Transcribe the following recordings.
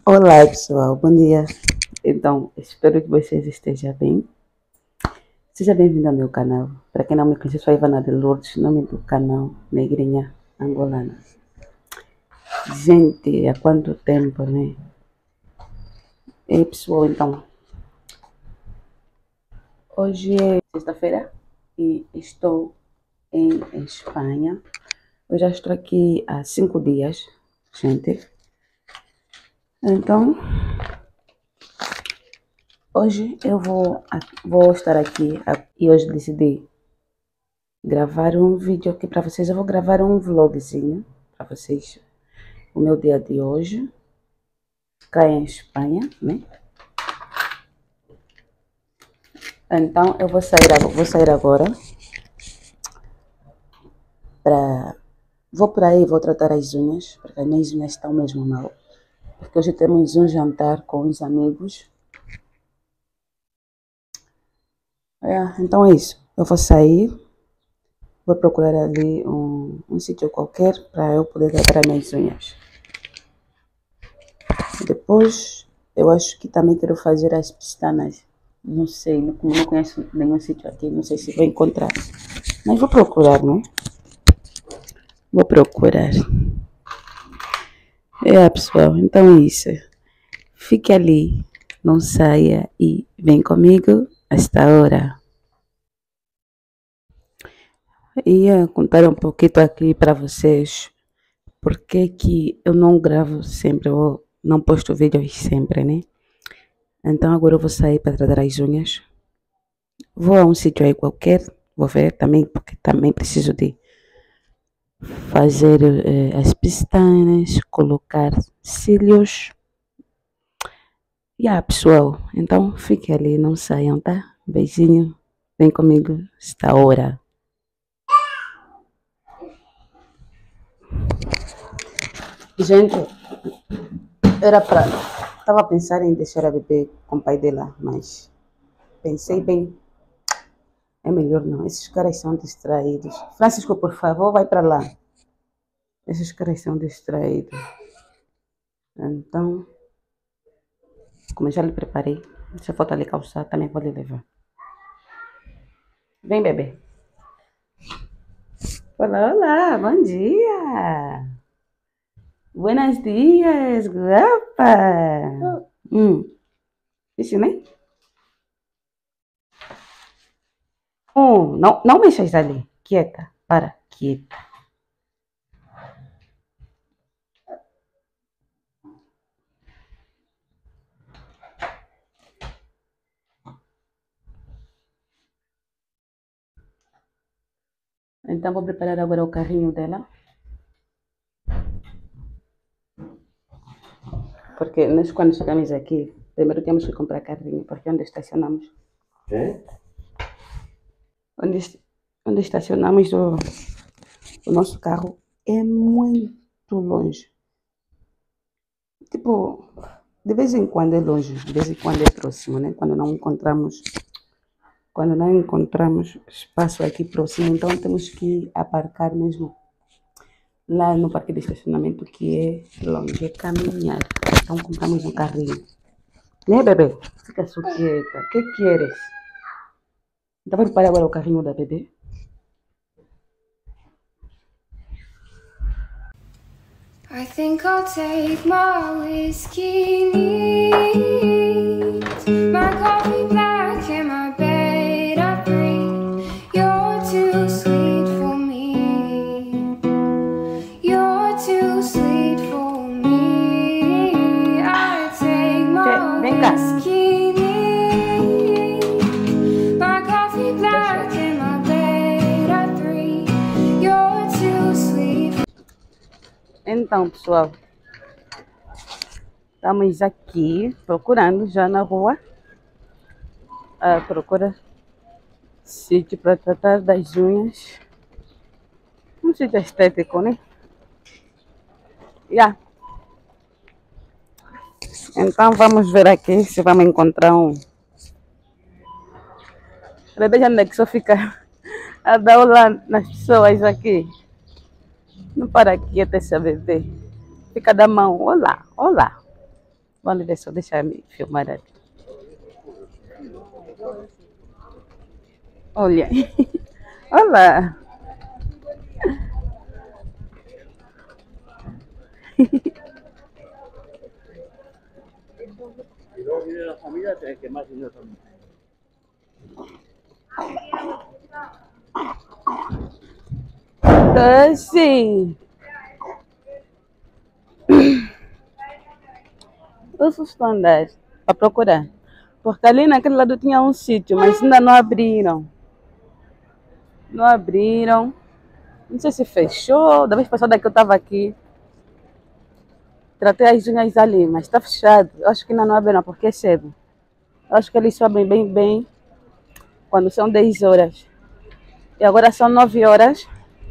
Olá pessoal, bom dia. Então, espero que vocês estejam bem. Seja bem-vindo ao meu canal. Para quem não me conhece, eu sou a Ivana de Lourdes, nome do canal Negrinha Angolana. Gente, há quanto tempo, né? E pessoal, então, hoje é sexta-feira e estou em Espanha. Eu já estou aqui há 5 dias, gente. Então, hoje eu vou estar aqui e hoje decidi gravar um vídeo aqui para vocês. Eu vou gravar um vlogzinho para vocês. O meu dia de hoje, cá em Espanha, né? Então eu vou sair agora vou por aí, vou tratar as unhas, porque as minhas unhas estão mesmo mal. Porque hoje temos um jantar com os amigos. Então é isso. Eu vou sair. Vou procurar ali um sítio qualquer para eu poder tratar as minhas unhas. Depois, eu acho que também quero fazer as pestanas. Não sei, não conheço nenhum sítio aqui, não sei se vou encontrar. Mas vou procurar, né? Vou procurar. Pessoal, então é isso. Fique ali, não saia e vem comigo esta hora. Ia contar um pouquinho aqui para vocês porque que eu não gravo sempre, eu não posto vídeos sempre, né? Então agora eu vou sair para tratar as unhas. Vou a um sítio aí qualquer, vou ver também, porque também preciso de fazer as pestanas, colocar cílios. Pessoal, então fique ali, não saiam, tá? Beijinho, vem comigo esta hora. Gente, tava pensando em deixar a bebê com o pai dela, mas pensei bem, é melhor não, esses caras são distraídos. Francisco, por favor, vai para lá. Esses caras são distraídos. Então, como eu já lhe preparei, se falta lhe calçar, também vou lhe levar. Vem, bebê. Olá, olá, bom dia. Buenos dias, guapa. Isso, né? Não mexas ali. Quieta, quieta. Então vou preparar agora o carrinho dela. Porque nós quando chegamos aqui, primeiro temos que comprar carrinho, porque onde estacionamos? Onde estacionamos o nosso carro é muito longe. Tipo, de vez em quando é longe, de vez em quando é próximo, né? Quando não encontramos espaço aqui próximo, então temos que aparcar mesmo lá no parque de estacionamento, que é longe, é caminhar. Então compramos um carrinho. Né, bebê? Fica só quieta. O que queres? Então vou preparar agora o carrinho da bebê. I think I'll take my whiskey neat, my coffee black and my bed of green. You're too sweet for me. You're too sweet for me. I take my whiskey neat, my coffee black and my bed of three. You're too sweet. Então, pessoal, estamos aqui procurando já na rua. Procura sítio para tratar das unhas. Um sítio estético, né? Então vamos ver aqui se vamos encontrar um. A bebê já que só fica a dar olá nas pessoas aqui. Não para quieta essa bebê. Fica da mão. Olá, olá. Vamos ver só, deixa eu filmar aqui. Olha. Olá. Y luego viene la familia que más dinero también. Tá sim. Eu estou a andar para procurar. Porque ali naquele lado tinha um sítio, mas ainda não abriram. Não abriram. Não sei se fechou. Da vez passada que eu estava aqui, tratei as unhas ali, mas está fechado. Eu acho que ainda não abriram porque é cedo. Eu acho que eles só abrem bem quando são 10 horas. E agora são 9 horas.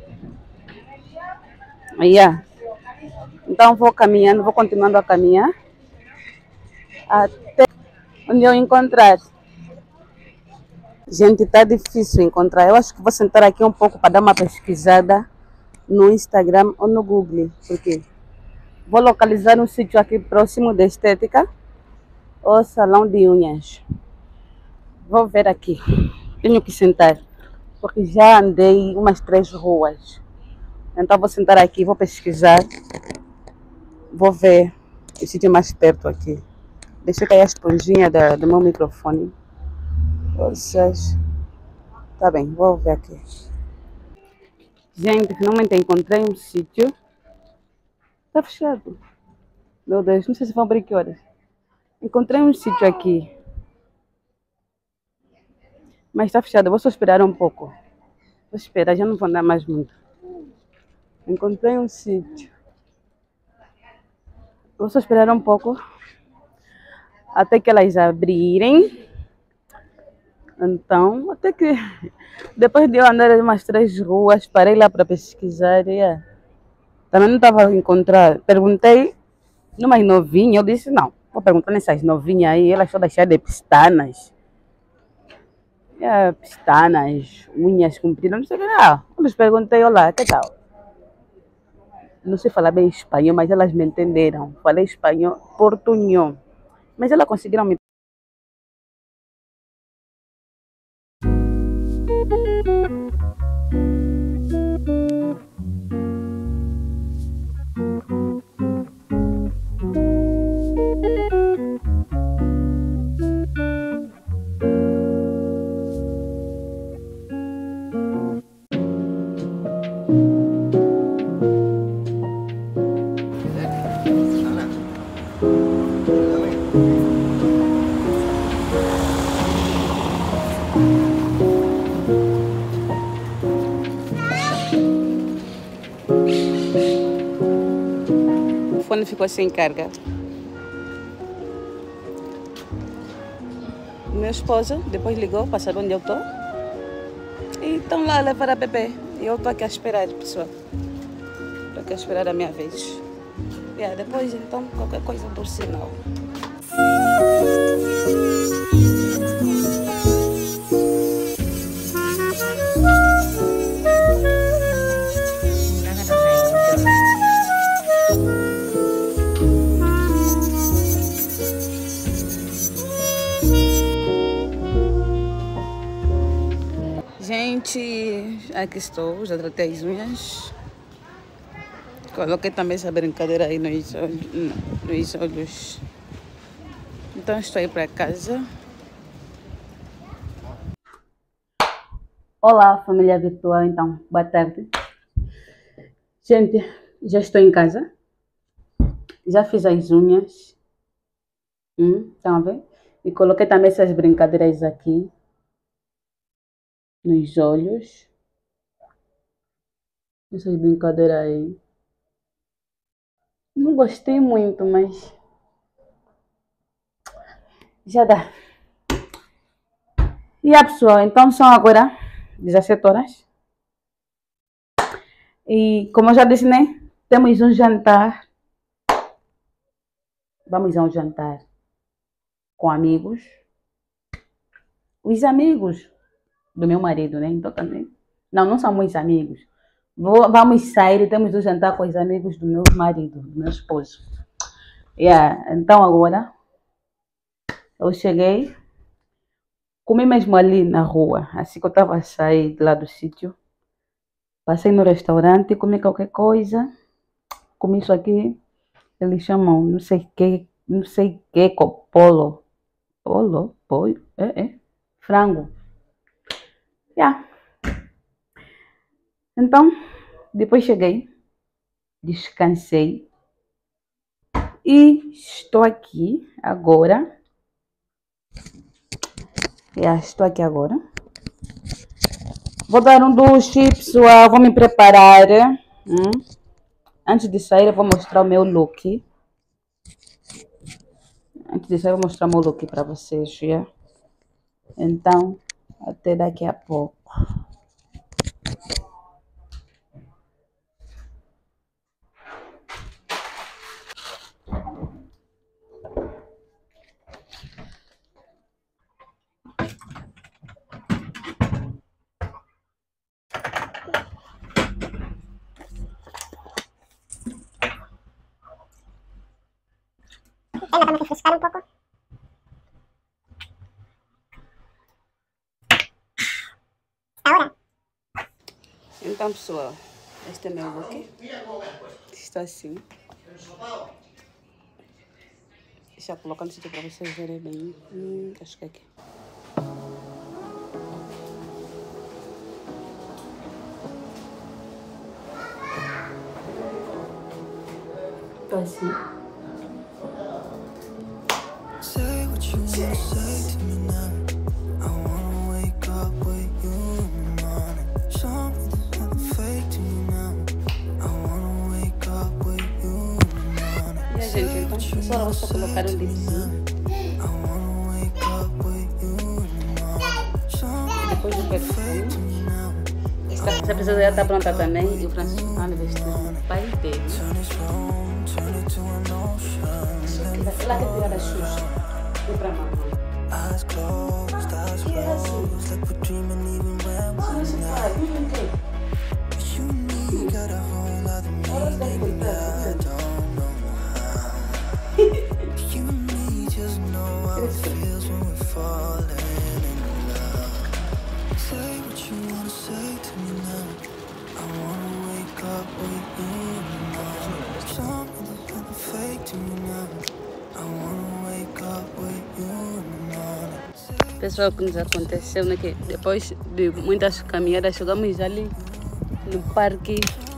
Yeah. Então vou caminhando, vou continuando a caminhar até onde eu encontrar. Gente, tá difícil encontrar. Eu acho que vou sentar aqui um pouco para dar uma pesquisada no Instagram ou no Google, porque vou localizar um sítio aqui próximo da estética ou salão de unhas. Vou ver aqui. Tenho que sentar, porque já andei umas 3 ruas. Então vou sentar aqui, vou pesquisar, vou ver o sítio mais perto aqui. Deixa cair a esponjinha do meu microfone. Poças. Tá bem, vou ver aqui. Gente, finalmente encontrei um sítio. Tá fechado. Meu Deus, não sei se vão abrir que horas. Encontrei um sítio aqui. Mas tá fechado, eu vou só esperar um pouco. Vou esperar, já não vou andar mais muito. Encontrei um sítio. Vou só esperar um pouco. Até que elas abrirem. Então, até que depois de eu andar umas 3 ruas, parei lá para pesquisar. Yeah. Também não estava a encontrar. Perguntei numa novinha, eu disse não. Vou perguntar nessas novinhas aí, elas todas cheias de pestanas. Yeah, pestanas, unhas compridas, não sei o que. Eu lhes perguntei, olá, que tal? Não sei falar bem espanhol, mas elas me entenderam. Falei espanhol, portunhol. Mas elas conseguiram me. O fone ficou sem carga. Meu esposo depois ligou para saber onde eu estou. E estão lá a levar a bebê. E eu estou aqui a esperar, pessoal. Estou aqui a esperar a minha vez. Yeah, depois, então, qualquer coisa por sinal. Gente, aqui estou, já tratei as unhas. Coloquei também essa brincadeira aí nos olhos. Então estou aí para casa. Olá, família virtual, então, boa tarde. Gente, já estou em casa. Já fiz as unhas. Estão a ver? E coloquei também essas brincadeiras aqui nos olhos. Essas brincadeiras aí. Não gostei muito, mas já dá. E a pessoal, então são agora 17 horas. E como eu já disse, né? Temos um jantar. Vamos a um jantar com amigos. Os amigos do meu marido, né? Então também. Não são muitos amigos. Vamos sair e temos um jantar com os amigos do meu marido, do meu esposo. Yeah, então agora eu cheguei, comi mesmo ali na rua, assim que eu estava a sair de lá do sítio. Passei no restaurante, comi qualquer coisa, comi isso aqui, eles chamam não sei que, polo. Polo? Polho? Frango. Yeah. Então, depois cheguei, descansei e estou aqui agora. Estou aqui agora. Vou dar um duche, pessoal. Vou me preparar. Antes de sair, eu vou mostrar o meu look. Antes de sair, eu vou mostrar o meu look para vocês. Yeah? Então, até daqui a pouco. Ainda vamos refrescar um pouco. Ahora. Então, pessoal, este é meu look. Está assim. Deixa eu colocar no sítio para vocês verem bem. Acho que é aqui. Está assim. Say what you wanna say to me now. I wanna wake up with you in the morning. Show me there's nothing fake to me now. I wanna wake up with you in the morning. E a gente, então, só vou colocar um lipzinho. I wanna wake up with you in the morning. Show me Depois do fake to perfume. me now. Essa pessoa já está pronta também. E o Francisco vai vestir o pai dele. Turn this room, turn it to an ocean. Ela quer tirar a Xuxa. E para a mamãe. Eyes closed, eyes closed, like we're dreaming even when we're not. You and me got a whole other meaning that I don't know how. You and me just know how it feels when we're falling in love. Say what you wanna say to me now. I wanna wake up with you in the morning. Show me there's nothing fake to me now. I wanna wake up with you in the morning. Pessoal, o que nos aconteceu, né? Que depois de muitas caminhadas, chegamos ali no parque.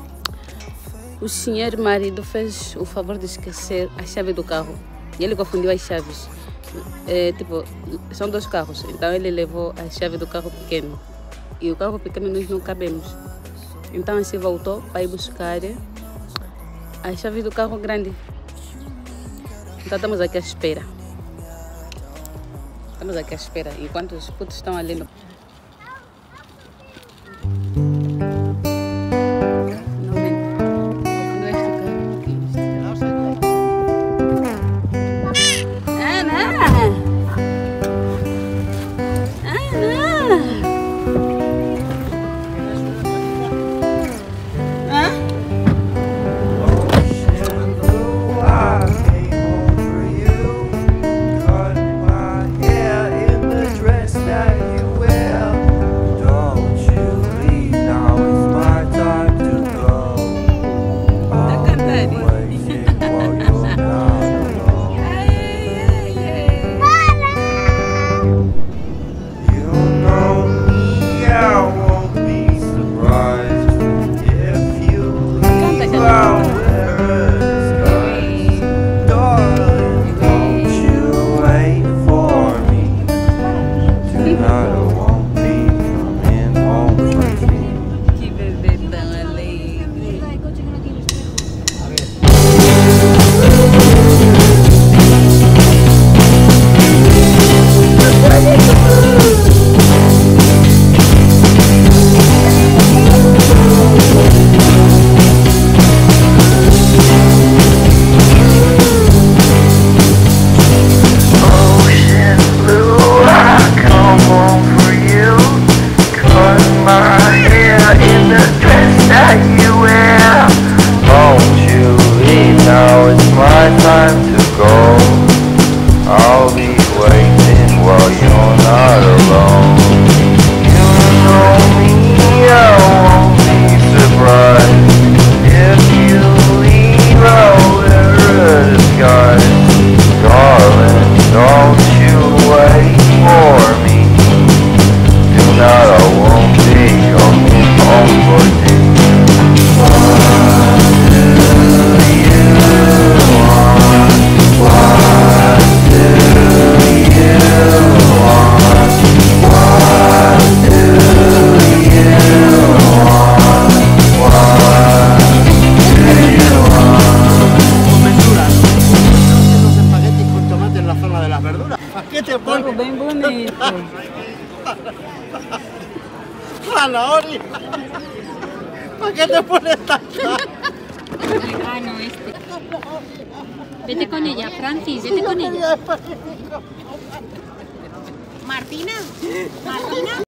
O senhor marido fez o favor de esquecer a chave do carro. E ele confundiu as chaves. Tipo, são 2 carros. Então ele levou a chave do carro pequeno. E o carro pequeno nós não cabemos. Então assim voltou para ir buscar a chave do carro grande. Então estamos aqui à espera. Estamos aqui à espera, enquanto os putos estão ali no... Cut my hair in the dress that you wear. qué te pones? Bem bonito. Zanahoria. ¿Para qué te pones tan caro? Ah, no, este. Vete con ella, Francis, vete con ella. Martina. Martina.